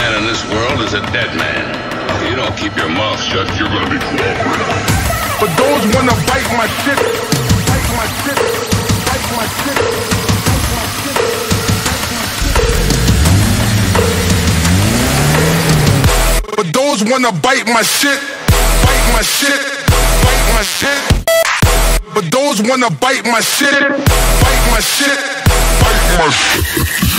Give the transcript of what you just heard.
man in this world is a dead man. If you don't keep your mouth shut, you're gonna be cooperating. But those wanna bite my shit, bite my shit, bite my shit, bite my shit, but those wanna bite my shit, bite my shit, bite my shit. But those wanna bite my shit, bite my shit, bite my shit.